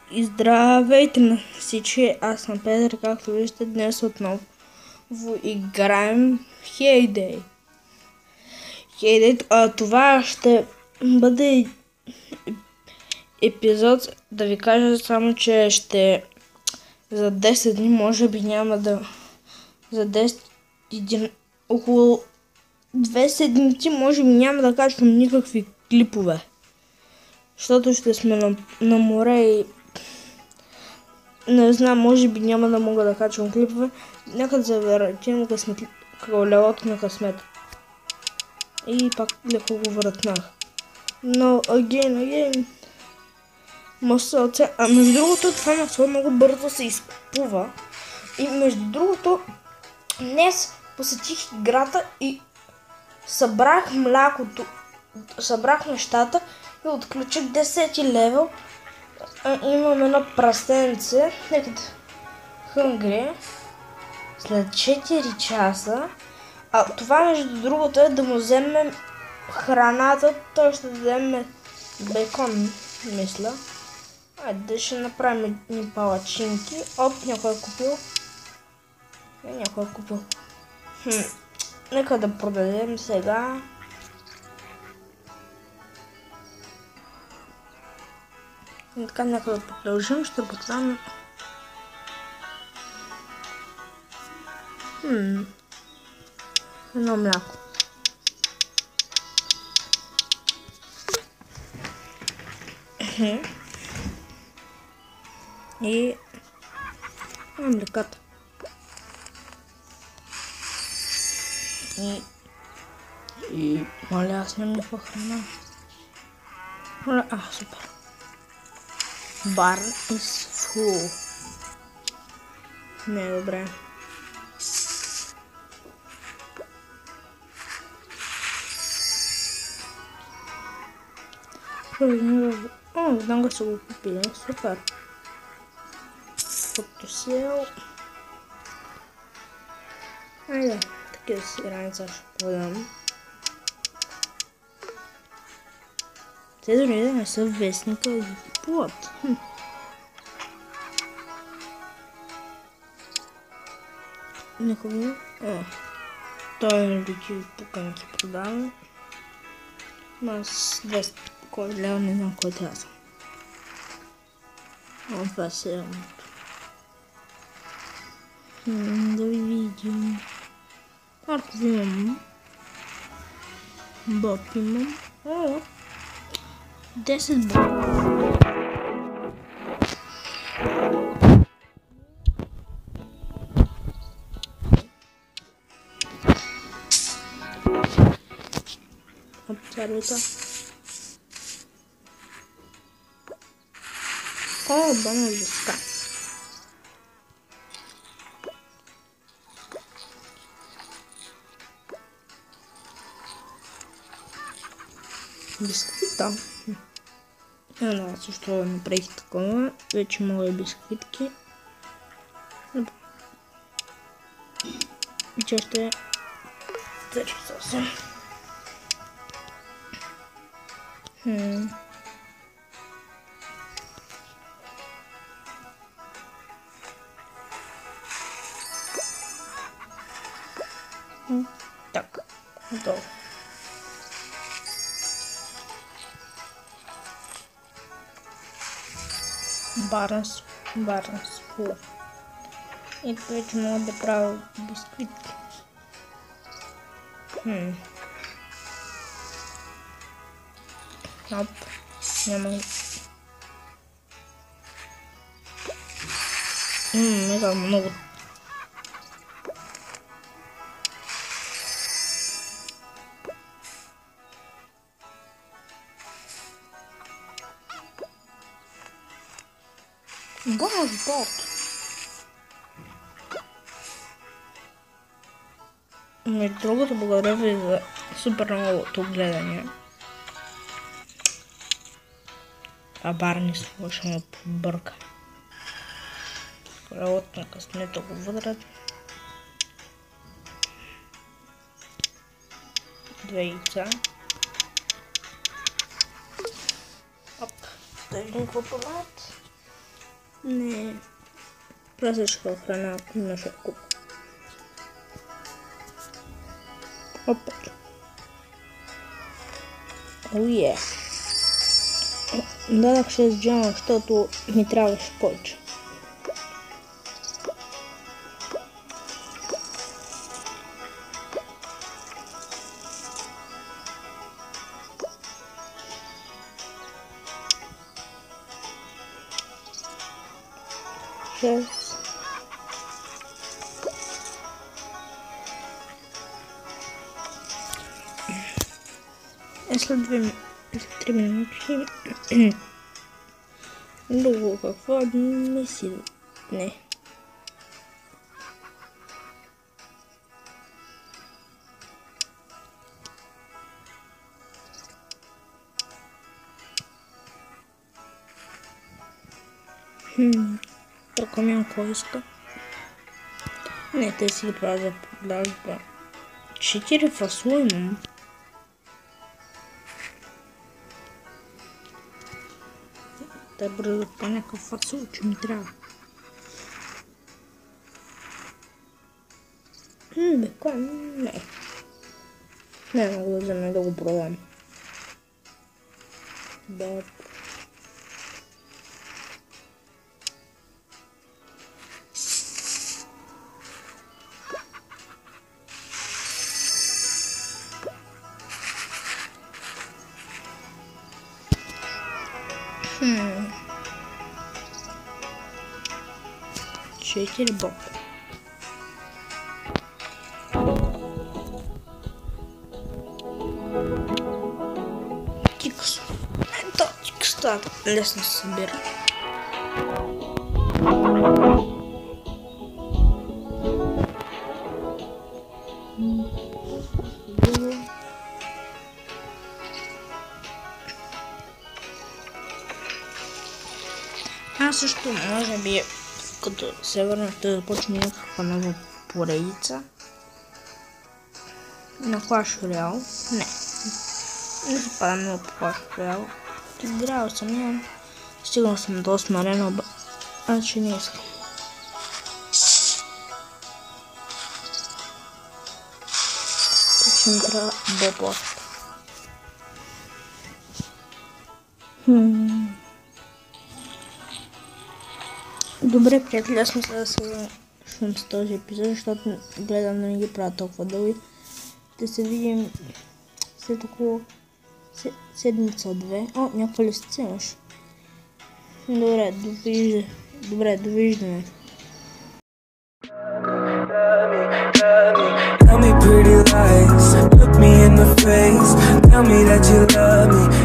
И здравейте на всички, аз съм Петър, както виждате днес отново играем Heyday. Това ще бъде епизод, да ви кажа само, че ще за 10 дни, може би няма да, за 10, около 2 седмици, може би няма да качвам никакви клипове. Защото ще сме на море и не знам, може би няма да мога да качвам клипове. Нека да завъртим колелото на късмета. И пак леко го вратнах. Но again. Масълце. А между другото, това масло много бързо се изкупува. И между другото, днес посетих играта и събрах млякото. Събрах нещата и отключих 10 левел. Имам едно прастенце, Hungry, след 4 часа. А това между другото е да му вземем храната, той ще вземе бекон, мисля. Айде ще направим едни палачинки. Оп, някой е купил. Някой е купил. Нека да продадем сега. И така, нека да продължим, ще поставим едно мляко. И млеката. И моля, аз нямам някаква храна. Супер. Barn is full. Не е добре. Знам го са го купили. Супер. Фотосел. Айде, такива си граница ще подам. Те дори да не са вестника и купуват. Никога. Той е лики пуканки продавам. Ма с 200 кой лева, не знам кой трябва съм. Това е селното. Да ви видим. Морков имам. Боб имам. 10 боб. Абсолютно. Бана лиска. Бисквита. Също направих такова. Вече мога бисквитки. И че ще тъчи съвсем. Так, готово. Барнс фул. И вече мога да правя бисквитки. Оп, няма. Мега много. Бот. Между другото, благодаря ви за супер многото гледания. А Барни ще ме побърка. Колелото на късмета го въдрят. 2 яйца. Оп, да видим какво правят. Не. Прасечка храна на шоку. Опа. Уе. Дадах 6 джама, защото ми трябваше повече. След 3 минути друго какво мисли? Не. Прокамям коиска. Не, те си ги правят за продажба. 4 фасоли имам. Да бързо по някакъв фасол, че ми трябва. Бе, не. Не мога да взема да го продам. Да. Четири боб. Тикс. Ето, тикс так лесно се събира. Аз също може би като се върна да започне някаква нова поредица на Clash Royale. Не се пада много по Clash Royale. Играл съм, нямам. Стигнал съм до 8 арена, че не искам. Так ще ми трябва боб още. Добре, приятели, аз мисля да се завършвам с този епизод, защото гледам да не ги правя толкова дълги. Да се видим след около седмица-две. О, някаква листица имаш. Добре, довиждане. Tell me pretty lies, look me in the face, tell me that you love me.